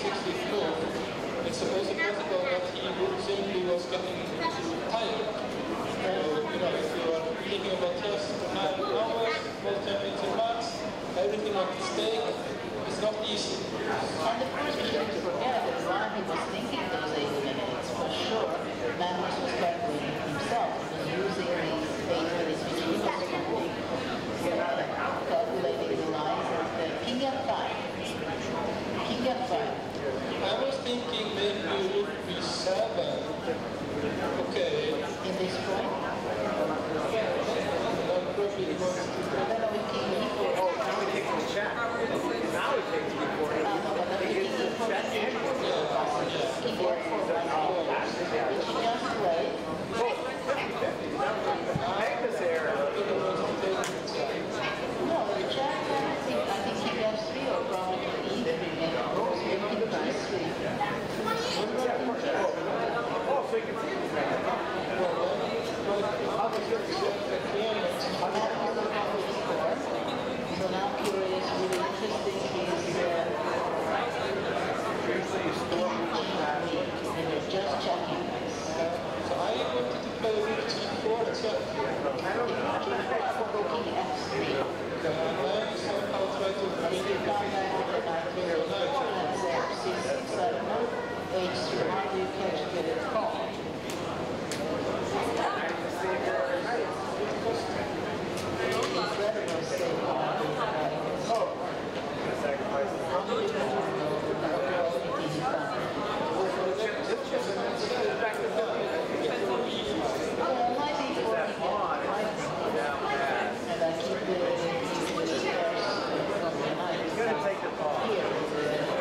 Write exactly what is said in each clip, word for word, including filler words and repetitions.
sixty-four, it's supposed possible that he would simply was getting tired. So, you know, if you are thinking about tests for nine hours, full temperature max, everything at stake, it's not easy. And of course, we should forget that while he was thinking those eight minutes, for sure, Magnus was calculating himself. He was using these eight minutes which he was counting, calculating the lines of the king f five. King f five. I was thinking maybe it would be seven. Okay. In this point? That probably was... Then we king e four. Oh, now we take the check. Now we take the four. Uh, no, but then king e four. King f four. Which he just played. Magnus error. No, the check, I think, I think king f three or probably e three. And of course, king e three. Oh, so you can see it. So now curious, really interesting is uh, and you're just checking. So I wanted to play rook g four check. I don't know. King f three. And then somehow try to If you come back with the knight here, and say c six, I don't know, h three, how do you catch get it called? Incredible state of oh, Sacrifice. how do you know the easy time? Well, might be for and I keep the from the night. You're going to take the ball. Here is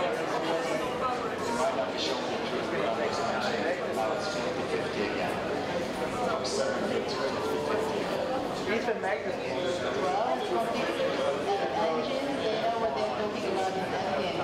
Right now we show the truth without explanation. Now it's fifty fifty again. From seven fifty to fifty fifty. Ethan Magnus. well, it's computer and engine, they know what they're talking about in that game.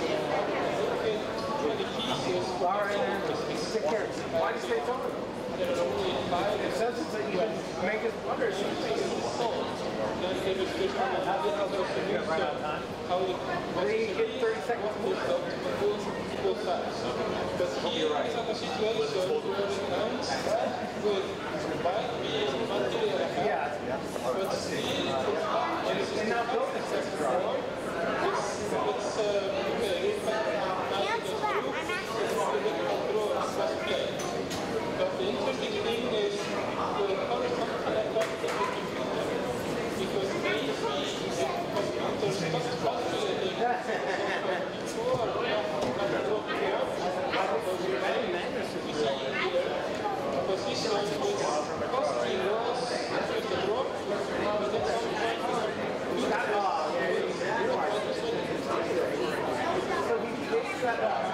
Lauren, take care. Why do you say something? There are only five. It says it's that you can make us wonder. Then they will still have another solution. How the Then you get thirty seconds both both sides. But here is a situation where it ends with white being material Yeah. but still it's And now both the sets are on. It's, it's uh, okay, if Cancel that, I'm actually but the interesting thing is the current company that because maybe the computers just calculating before the position with costing loss with the drop, but then sometimes So he takes that